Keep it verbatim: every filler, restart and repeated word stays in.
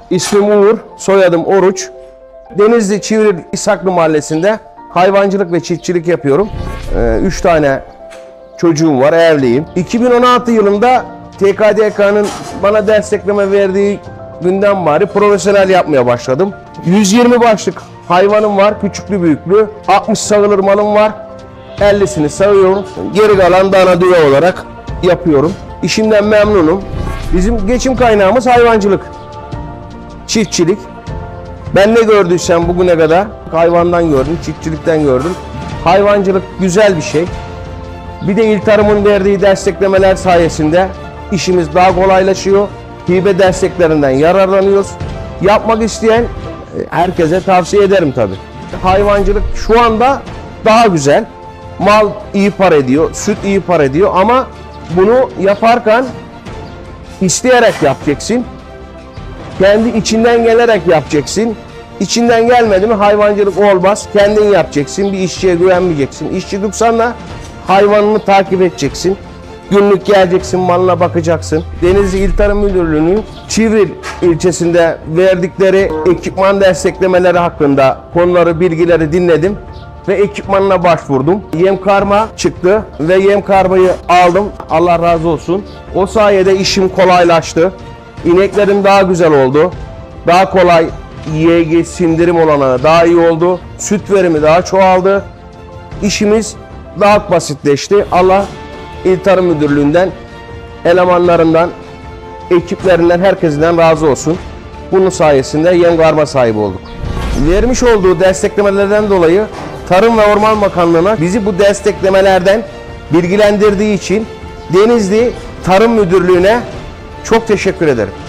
İsmim Uğur, soyadım Oruç. Denizli Çivril İshaklı Mahallesi'nde hayvancılık ve çiftçilik yapıyorum. Ee, üç tane çocuğum var, evliyim. iki bin on altı yılında T K D K'nın bana destekleme verdiği günden beri profesyonel yapmaya başladım. yüz yirmi başlık hayvanım var, küçüklü büyüklü. altmış sağılır malım var. ellisini sağıyorum. Geri kalan dana düve olarak yapıyorum. İşimden memnunum. Bizim geçim kaynağımız hayvancılık, çiftçilik. Ben ne gördüysem bugüne kadar hayvandan gördüm, çiftçilikten gördüm. Hayvancılık güzel bir şey. Bir de İl Tarım'ın verdiği desteklemeler sayesinde işimiz daha kolaylaşıyor. Hibe desteklerinden yararlanıyoruz. Yapmak isteyen herkese tavsiye ederim tabii. Hayvancılık şu anda daha güzel. Mal iyi para ediyor, süt iyi para ediyor ama bunu yaparken isteyerek yapacaksın. Kendi içinden gelerek yapacaksın. İçinden gelmedi mi hayvancılık olmaz. Kendin yapacaksın. Bir işçiye güvenmeyeceksin. İşçi tutsan da hayvanını takip edeceksin. Günlük geleceksin, malına bakacaksın. Denizli İl Tarım Müdürlüğü'nün Çivril ilçesinde verdikleri ekipman desteklemeleri hakkında konuları, bilgileri dinledim ve ekipmanına başvurdum. Yem karma çıktı ve yem karmayı aldım. Allah razı olsun. O sayede işim kolaylaştı. İneklerim daha güzel oldu. Daha kolay Y G sindirim olanı daha iyi oldu. Süt verimi daha çoğaldı. İşimiz daha basitleşti. Allah İl Tarım Müdürlüğü'nden, elemanlarından, ekiplerinden, herkesinden razı olsun. Bunun sayesinde yem karma sahibi olduk. Vermiş olduğu desteklemelerden dolayı Tarım ve Orman Bakanlığı'na bizi bu desteklemelerden bilgilendirdiği için Denizli Tarım Müdürlüğü'ne çok teşekkür ederim.